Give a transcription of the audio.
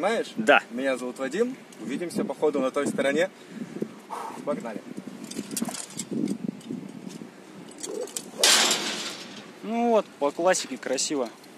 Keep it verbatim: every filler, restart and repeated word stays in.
Снимаешь? Да. Меня зовут Вадим. Увидимся, походу, на той стороне. Погнали. Ну вот, по классике красиво.